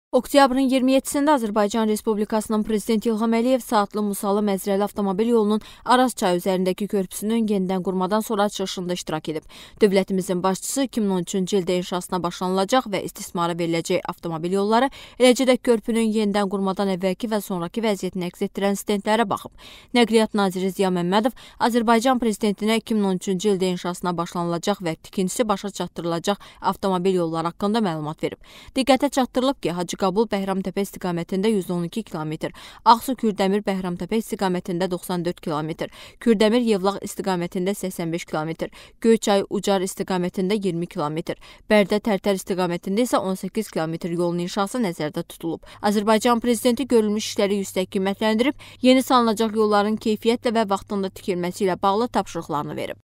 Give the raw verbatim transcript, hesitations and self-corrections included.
Oktyabrın iyirmi yeddisində Azərbaycan Respublikasının Prezidenti İlham Əliyev Saatlı Musalı Məzrəli avtomobil yolunun Araz çayı üzərindəki körpüsünün yenidən qurmadan sonra açılışında iştirak edib. Dövlətimizin başçısı iki min on üçüncü ildə inşasına başlanılacaq və istismara veriləcək avtomobil yolları, eləcə də körpünün yenidən qurmadan əvvəlki və sonraki vəziyyətini əks etdirən stendlərə baxıb. Nəqliyyat naziri Ziya Məmmədov Azərbaycan Prezidentinə iki min on üçüncü ildə inşasına başlanılacaq və tikintisi başa çatdırılacaq avtomobil yolları haqqında məlumat verib. Diqqətə çatdırılıb ki, Hacı Qəbul Bəhramtəpə istiqamətində yüz on iki kilometr, Ağsu Kürdəmir Bəhramtəpə istiqamətində doxsan dörd kilometr, Kürdəmir Yevlax istiqamətində səksən beş kilometr, Göyçay Ucar istiqamətində iyirmi kilometr, Bərdə Tərtər istiqamətində isə on səkkiz kilometr yolun inşası nəzərdə tutulub. Azərbaycan Prezidenti görülmüş işləri yüksək qiymətləndirib, yeni salınacaq yolların keyfiyyətlə və vaxtında tikilməsi ilə bağlı tapşırıqlarını verib.